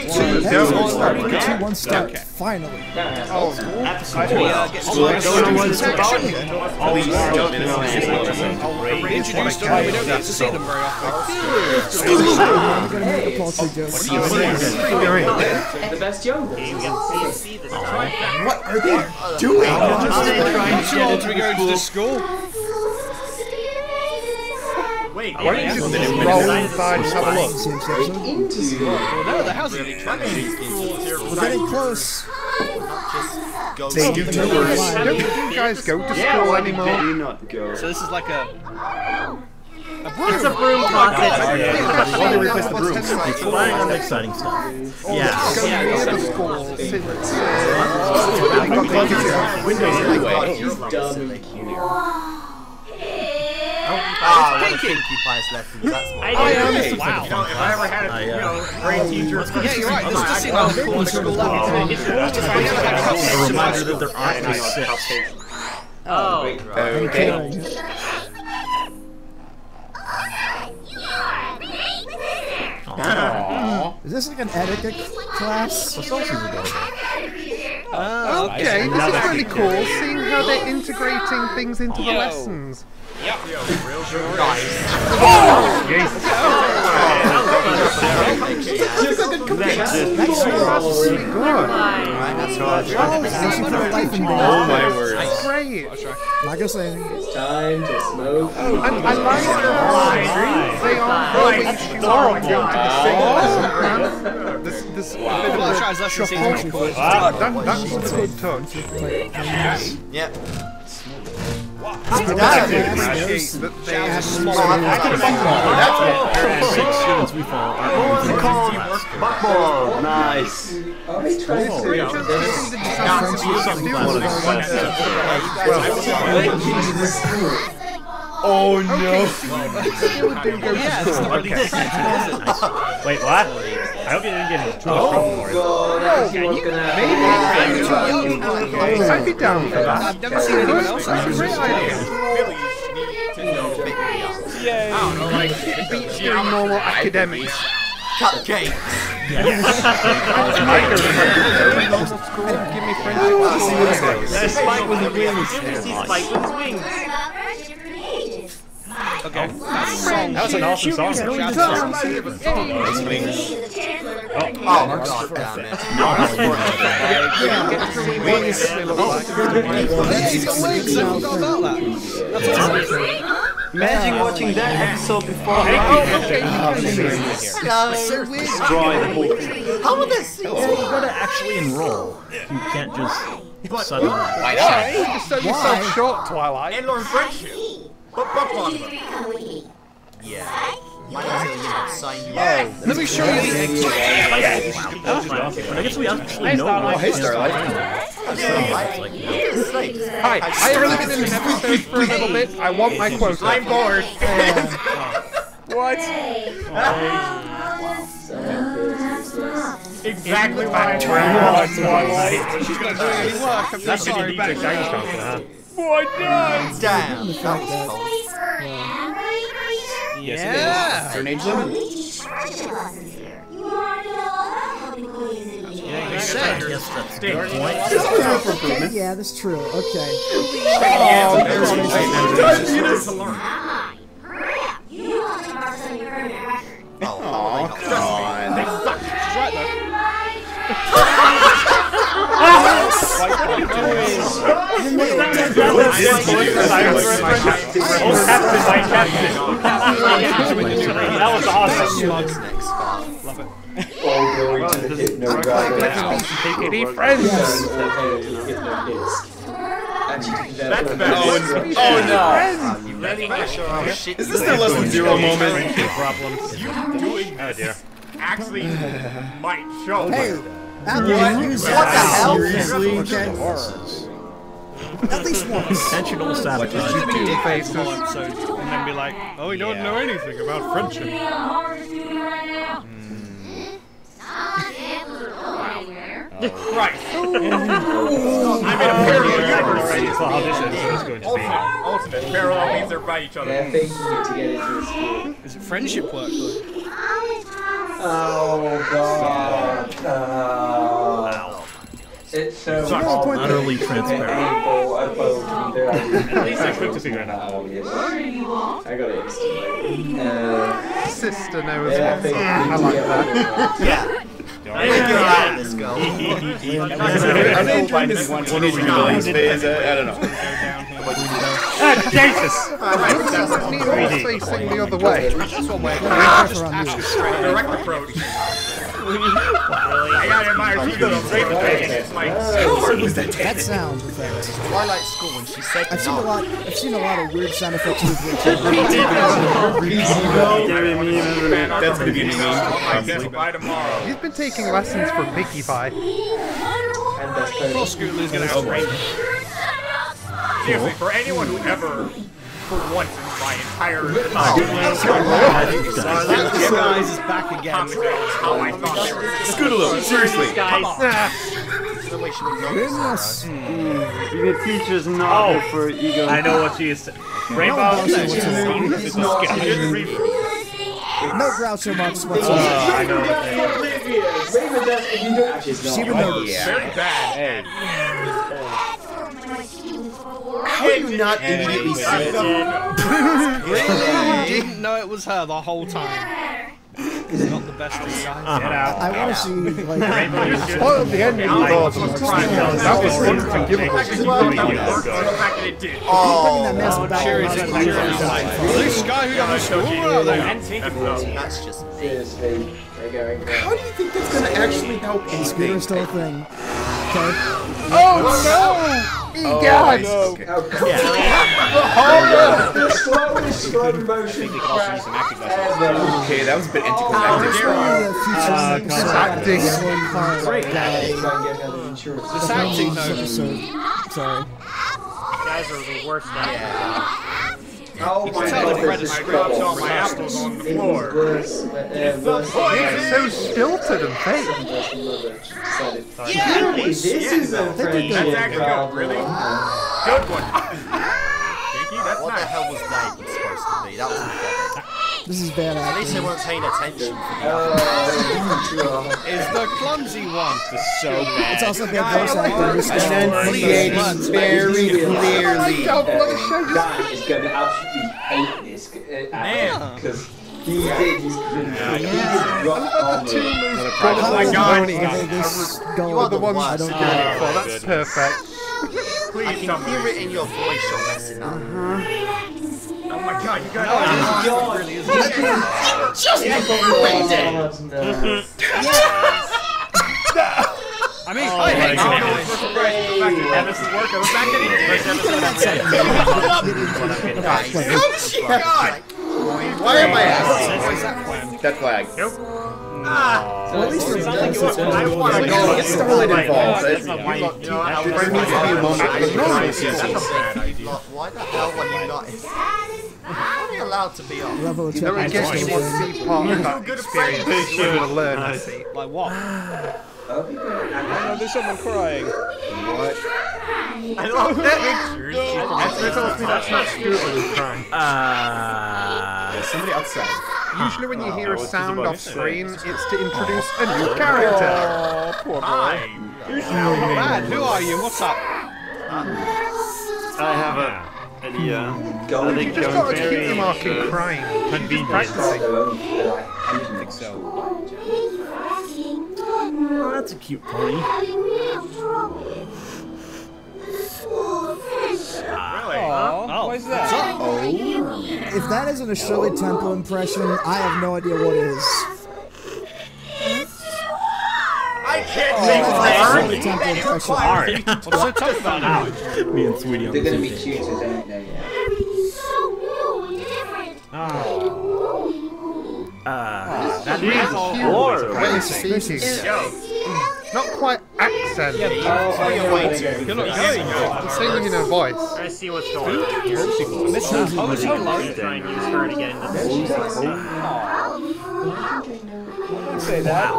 2-1 start. Okay. Finally. Introduced them, we don't get to see them very often. The best young. What are they doing? Not too old to be going to this school. Wait, why don't you just roll inside and have a look? Well, no, the house is We're getting close. They do tours. Don't you guys go to school anymore? Do not go. So this is like a It's a broom closet. Why do we replace the brooms? It's flying on the exciting stuff. Yeah. Near the school since Windows anyway. One of the pinky pies left from that's what wow. if I ever had a great teacher. Yeah, you're right. This does seem like a cool school. A reminder that there aren't any six. Okay. Is this like an etiquette class? Okay, this is really cool, seeing how they're integrating things into the lessons. Yeah. Oh my word. Great. Not gonna say anything. It's time to smoke. I like they are really going to the same lesson. This that's a good touch. Yep. Six students we follow are Buckball. Nice. Oh no. Wait, what? I hope you didn't get into trouble for it. I'd be down for that. I've never seen anyone else. Great idea. Yay. It beats doing normal academics. Cupcake. Give me friendship. Spike with the wings. Spike with his wings. Okay. That was an awesome song. Oh god damn it. Imagine watching that episode before. Destroy the whole thing. How would this? You gotta actually enroll. You can't just suddenly. Why not? You just sell yourself short, Twilight. And learn friendship. Yeah. Might as well sign you up. Let me show you the exit. But I guess we actually know what Hey, Starlight. Hi, I really been in this episode for a little bit. I want my quota. I'm bored. What? Exactly why She's not doing any work. I'm so sorry. What does? Damn. That was close. Yeah. Her name's Lemon. Yes, that's a good point. Okay, yeah, that's true. Okay. That was awesome. Love it. All glory to the hypno-grapher. Any friends? That's bad. Oh no! Is this their less than zero moment? Oh dear. Actually, might show. Hey, What the hell? seriously? Okay. At least once. Intentional sabotage. To be dickheads the whole episode, and then be like, oh, we don't know anything about friendship. Right. I'm in a parallel universe. So how this is going to be. Ultimate parallel means they're by each other. Yeah, faking it to get into the school. Is it friendship work though? Oh god. Utterly transparent. At least I cooked to figure it out. I got it instantly. Sister knows what's up. I like that. Yeah. I think you're right, this girl. I'm entering this teenage rebellious phase. I don't know. Jesus! Doesn't mean we're facing the other way. That's one way. Just Direct approach. I got in my That sound effect. Twilight School when she said I've seen a lot of weird sound effects with That's gonna be a meme. By tomorrow. He's been taking lessons from Mickey Pie. Poor Scootaloo's gonna have to Seriously, for anyone who ever, for once in my entire life, You guys is back again. how I thought they were. Scootaloo, seriously. Goodness. The teacher's not for ego. I know what she is saying. Rainbow? No Groucho Marx whatsoever. I know She would notice. very bad. How do you not immediately see it? You didn't know it was her the whole time. It's not the best thing, guys. Get out. I want to see, like, Spoiled the ending of that was unforgivable. bringing that massive back. This guy who got the school out there. That's just Seriously. How do you think that's gonna actually help Scooter's anything? still a thing. Okay. Oh no! Egad! Okay. The slowest slow motion crash ever. Okay, that was a bit anticlimactic. Acting. This acting though. Sorry. You guys are the worst actors. Oh my tell god, the this is Fred is dropped all my apples on the floor. worse. It's so stilted and fake. Clearly, this is a friendship That's actually good, problem. really? Good one. Pinky, that's what the nice. hell was David supposed to be? That was pathetic. This is bad At least they acting. weren't paying attention for the other. Is the clumsy one. So It's also bad voice acting. Enunciating very clearly. Dan is going to absolutely hate this because he did. He's rock on it. Oh my god! You are the ones I don't get it for. That's perfect. I Please can tell me. hear it in your voice, you're messing up. Oh my god, you guys I mean, I hate you guys. Why am I asking? That flag. Well, at least there's Get Starlight involved. Why the hell were you not? How are you allowed to be on? level of Never again you want to be part of that experience. You're going to learn, I see. Like what? Oh, there's someone crying. I love that picture. That's not Scootaloo crying. Somebody outside. Usually when you hear a sound off screen, it's to introduce a new character. Poor boy. Hi. Man, who are you? What's up? I have an idea. I think Just got to keep them marking crying. convenient. Practicing. I didn't think so. Oh, that's a cute pony. Really? Oh, why is that? If that isn't a Shirley Temple impression, I have no idea what is. I can't Shirley take Temple impression. Alright. What's so tough about it? Me and Sweetie on They're the going to same be page. tutors, aren't they? That Jesus, Lord. When he's speaking. Not quite accent. You're not going. I'm saying in a voice. I see what's going on here. This is hello. Try and use her to get into this. Say that.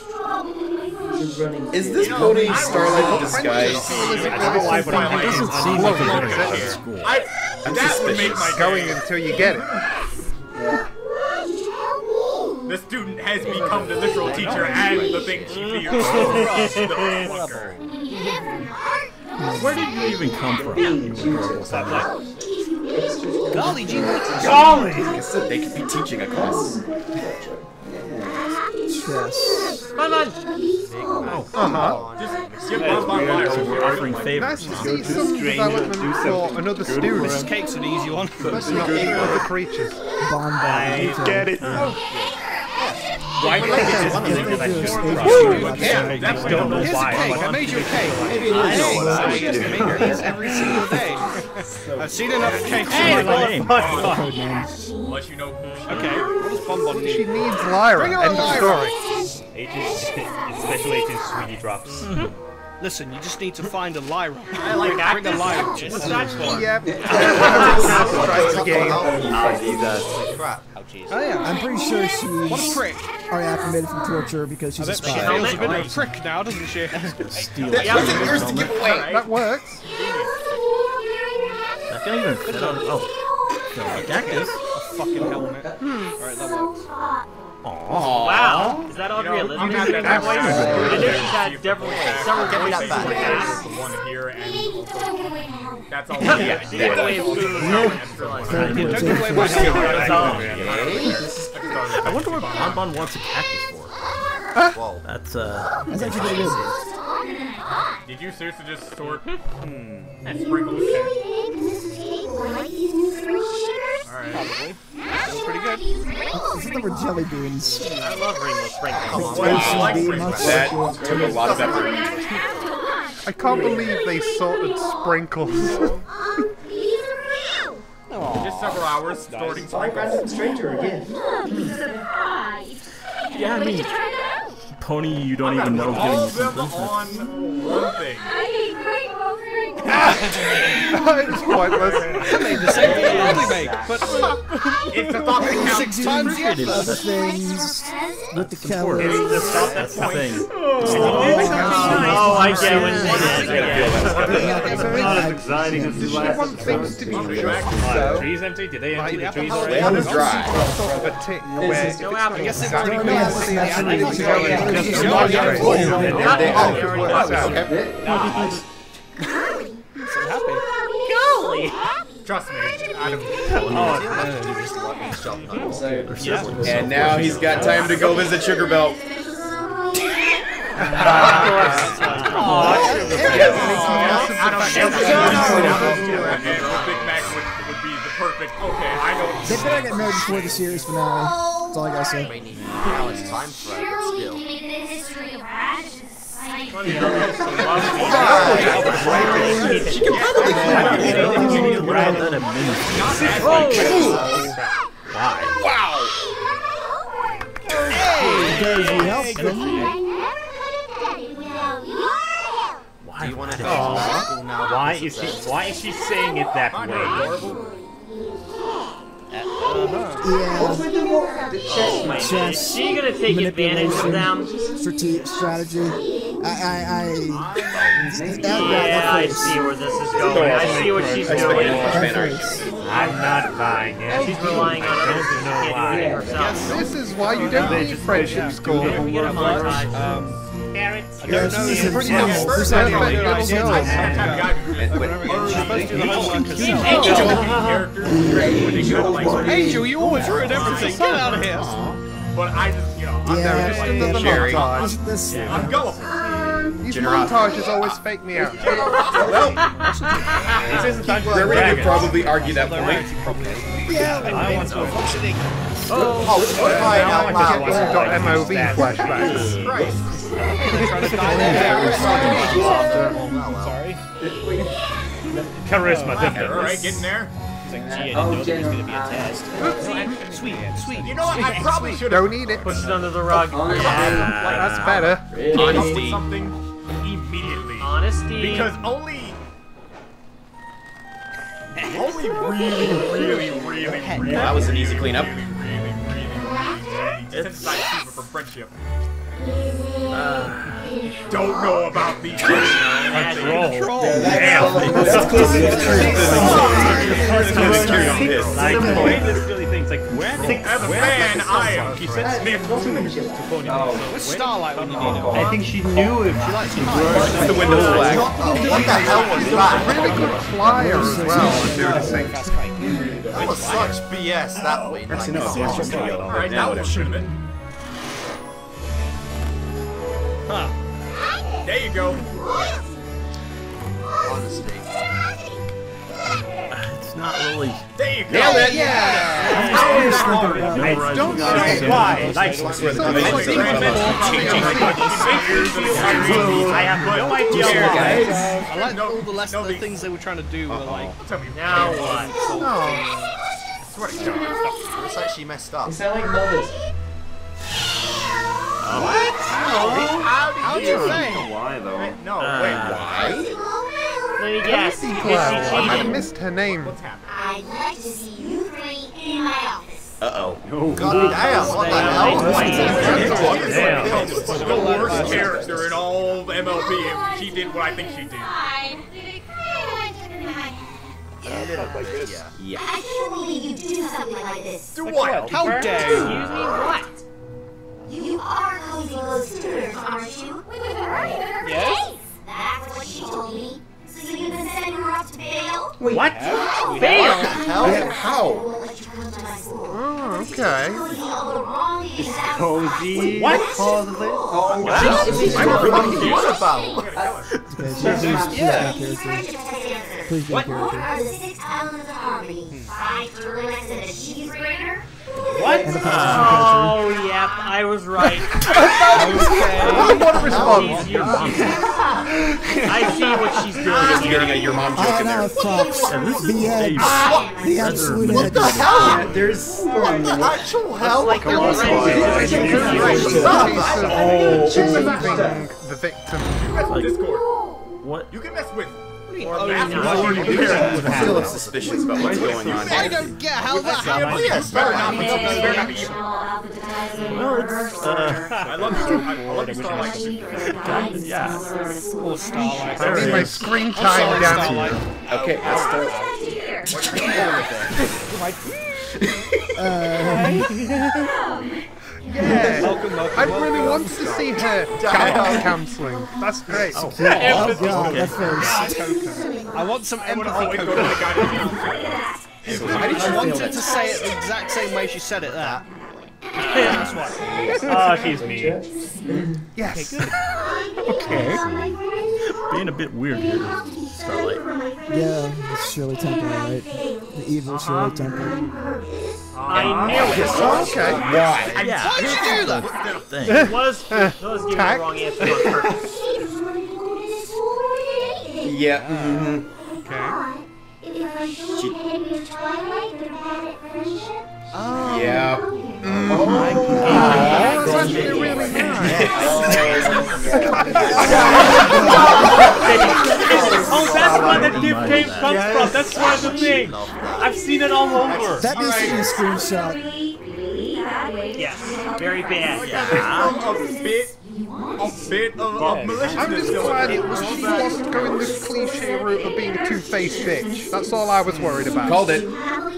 Is this pony Starlight in disguise? I don't know why, but I It doesn't seem like they're gonna go to school. that would make my Going until you get it. The student has become the literal teacher and the thing she fears. The fucker. Where did you even come from? Golly gee, Golly! I said they could be teaching a class. Chess. Come on. Just give Bon Bon Lyra. Offering favors. Nice to see some development for another student. This cake's an easy one. Let's not eat other creatures. Bonbon. Get it? Why do you think it's That's don't know why. I made you a cake. Maybe it is every single day. I've seen enough cakes in my life. Unless you know. Okay, what does Bonbon She need? needs Lyra. End of story. Special agent Sweetie Drops. Listen, you just need to find a Lyra. I like Bring a Lyra. What's that for? Yep. Crap. Oh yeah, I'm pretty sure What a she's prick. reactivated from torture because she's a She spy. feels a bit of a prick now, doesn't she? Steal That wasn't yours to give away. That works. That can even fit on. Oh. Cactus. A fucking helmet. Alright, that works. Wow. Is that all realistic? I'm not I know she's had several Give me that back. The one here and also that's all. She gave away food. Don't give away my helmet. I wonder what Bonbon wants a cactus for. Whoa. That's That's actually pretty good. Did you seriously just sort and sprinkle Alright. Probably. That's pretty good. I think they were jelly beans. I love rainbow sprinkles. I like Bean, sprinkles. That took a lot of effort. I can't believe they sorted sprinkles. Just several hours sorting sprinkles. Stranger again. yeah. I mean, Pony, you don't even know All giving you of them something. on one thing. It's pointless. I made the same thing I make, but It's a thought that counts. 6 times the effort. Other things with the calories. That's the thing. Oh, I get what it is. So Not as exciting as does the she last want things to be episode. Trees empty? Did they empty the trees already? That was dry. sort of a tick where if No it's apple. not Yes, it exactly already what was. the Yeah, apple I is, know. it's So happy. Golly! Trust me, Adam. And now he's got time to go visit Sugar Belt. Big Mac would be the perfect. Okay, I know. They better get married before the series finale. That's all I gotta say. Now it's time for it, but still. She can probably Because you helped them. Do you want to head to school now? Why is she saying it that way? Yeah. Is she gonna take advantage of them? Strategy. Yeah, I see where this is going. I see what she's doing. I'm not buying it. She's relying on others who can't do anything herself. This is why you don't need friendship school. Carrots. Yeah, this is pretty normal. This is I Angel, you always ruin everything. Get out of here. But I just, I'm Yeah, never just like yeah, Jerry. Isn't this? I'm gullible. These montages always fake me out. This isn't Dungeons & Dragons. Would probably argue that point. I want to functioning. MOV flashbacks. Sorry. Charisma, Alright, getting there. Sweet. You know what? I probably should have Don't eat it. Push it under the rug. That's better. come up with something immediately. Honesty. Because only really, That was an easy cleanup. synthesized super for friendship. Don't know about these. Let's roll. That's close to the truth. Like the way this really thinks It's like, As a fan, I am. She said Smith. What's Starlight when you need her? I think she knew if she likes to The window flag. What the hell was that? Really good flyer as well, I'm noticing. That was such BS that way. Actually, no, it's just yellow. Alright, Now now it it should have been. Huh. There you go. Honestly. It's not really. There you go. Yeah! Don't say why. Like, I have no idea why. I like all the less of the things they were trying to do were like... Tell me. Now what? Swear to God. It's actually messed up. They sound like mothers. How do you think? Why though? No, wait, why? Let me guess. I might have missed her name. What's happening? I'd like to see you three in my office. Uh-oh. God damn, what the hell? The worst character in all of MLP if she did what I think she did. Fine. Did it Yeah. I can't believe you do something like this. Do what? How dare you? Excuse me, what? You are cozy little suitors, aren't you? Yes? That's what she told me. So you've been sending her off to bail? What? Bail? How? I won't let you come to my school. Oh, okay. Cozy all the wrong things out. Cozy. What? What about? Please be a What character. are the 6 elements of harmony? 5 for limits and a cheese grater? What? And the Oh, yep, I was right. What a response. I see what she's doing Just here. getting a your mom joke I in now there. have Fox. And this is The edge. The absolute edge. There's actual hell. Like a The victim. Discord. What? You can mess with. Oh, Or no. math. I feel like suspicious about what's going on. I don't get how that happened. Yes, better not be evil. Better not be evil. Well, it's, I love you. I love you, Starlight. yeah. Poor Starlight. I need my screen time down Starlight. Okay, let's start. Yeah. Welcome. I really want to see her guidance counselling. That's great. Oh god, that face. I want some empathy. Always go to the guy to I wanted to say it the exact same way she said it there. That's why. Oh, she's mean. Yes. Being a bit weird here, Starlight. Yeah, it's Shirley Temple, right? The evil Shirley Temple. I knew it. Okay. Yeah. Why'd you do that? Thing. It was giving the wrong answer on purpose. Yeah. Yeah. Oh, that's actually really nice. Oh, that's where the gift tape comes from. That's why the thing. I've seen it all over. That needs to be a screenshot. Yes, very bad. a bit of maliciousness. I'm just glad she wasn't going the cliche route of being a two-faced bitch. That's all I was worried about. Called it.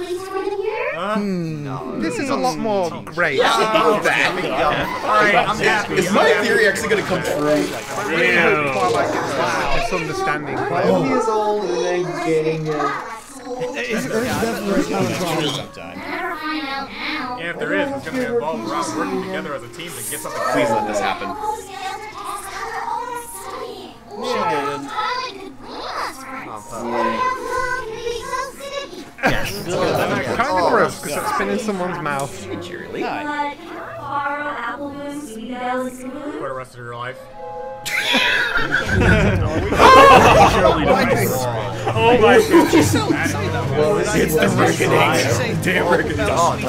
This is a lot more great. Alright, I'm happy. Is my theory actually going to come true? I really hope Twilight gets that misunderstanding. 12 years old and then getting It's definitely not a problem. Yeah, if there is, it's going to involve around working together as a team to get something. Please let this happen. Yes. Kind of gross because it's been in someone's mouth. Cheerily. For the rest of your life. Oh my god. She still say that. It's the reckoning. Damn reckoning.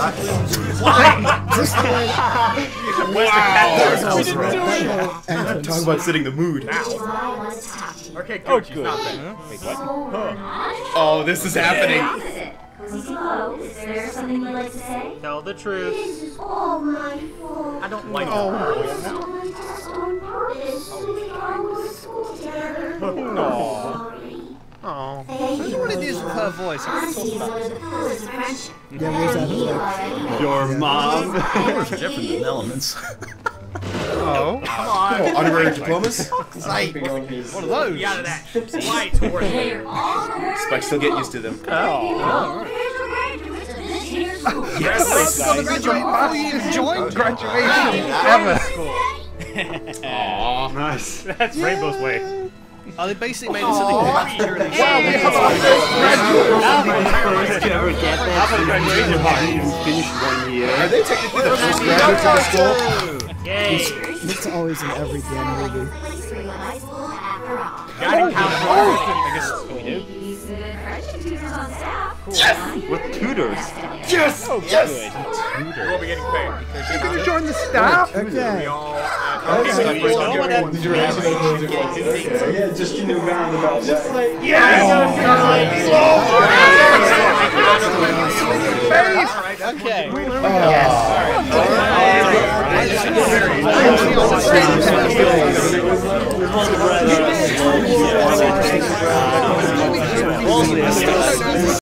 Talk about setting the mood. Okay, good. She's not there. Wait, what? Oh, this is happening. Is there something you'd like to say? Tell the truth. This is all my fault. I don't like On purpose, so we can go to school together. Oh. Thank you. What it is with her her voice. I can talk about it. Yeah, where's that effect? Your mom. Colors are different than elements. Oh. Come on. Honorary diplomas? Sight. What are those? Be out of that. Light towards me. Spike still get used to them. Yes! Got the graduate before you even joined? Graduation ever. Aww. Nice. That's Rainbow's way. Oh, they basically made it so they could capture this. Finished 1 year. Are they technically the first graduates out of school? Yay! It's always in every damn movie. Gotta count I guess we do. Yes! With tutors. Yes! Oh, yes! You will be getting paid. You're gonna join the staff? We Okay. all Yeah, just in the roundabout. Okay. Yes.